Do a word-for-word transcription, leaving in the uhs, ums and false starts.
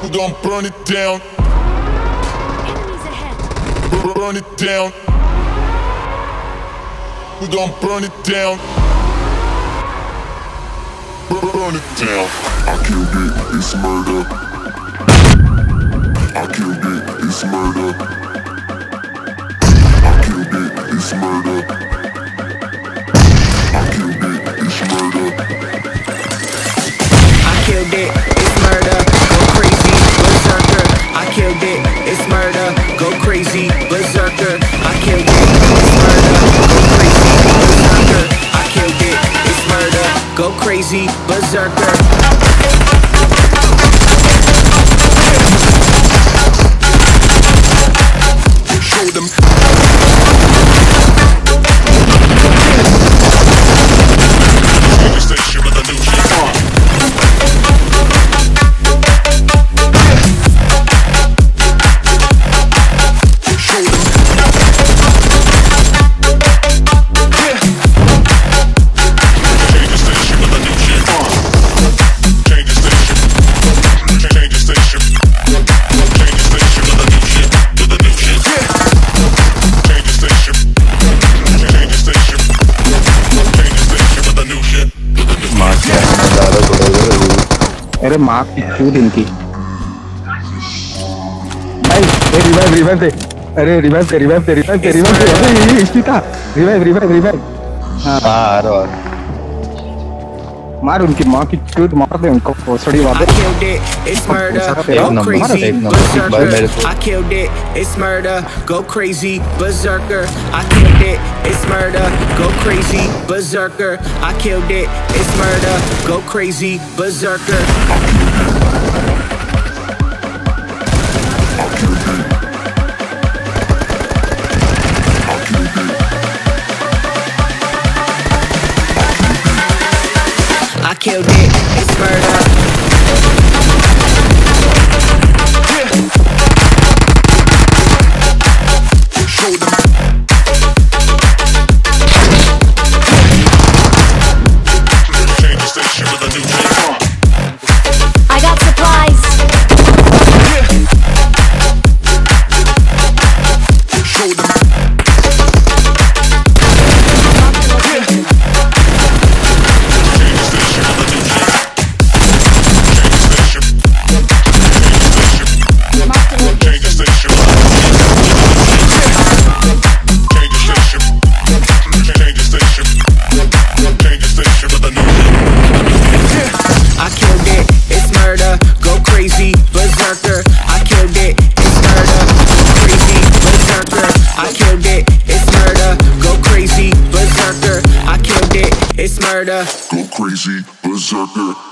We gon' burn it down. Enemies ahead. Burn it down. We gon' burn it down. Burn it down. I killed it, it's murder. I killed it, it's murder. I killed it, it's murder. I killed it, it's murder. I killed it, it's murder. Go crazy, berserker. I killed it, it's murder. Go crazy, berserker. I killed it, it's murder. Go crazy, berserker. I killed it, it's murder. Go crazy, berserker. Show them. Change station with a new shit. Show them. Change the station with a new shit. Change the station. Change the station. Change the station with a new shit. With a new shit. Change the station. Change the station. Change the station with a new shit. अरे माँ की चूत इनकी भाई revive revive दे अरे revive दे revive दे revive दे रिवाइव दे अरे ये इसी था रिवाइव रिवाइव रिवाइव हाँ मार मार उनकी माँ की चूत मार दे उनको पोसड़ी वाले I killed it, it's murder. Go crazy, berserker. I killed it, it's murder. Go crazy, berserker. I killed it, it's murder. Go crazy, berserker. I killed it, it's murder. Go crazy, berserker. I killed it, it's murder. Show them. Change the station with a new shit. I got supplies. Show them. It's murder. Go crazy, berserker.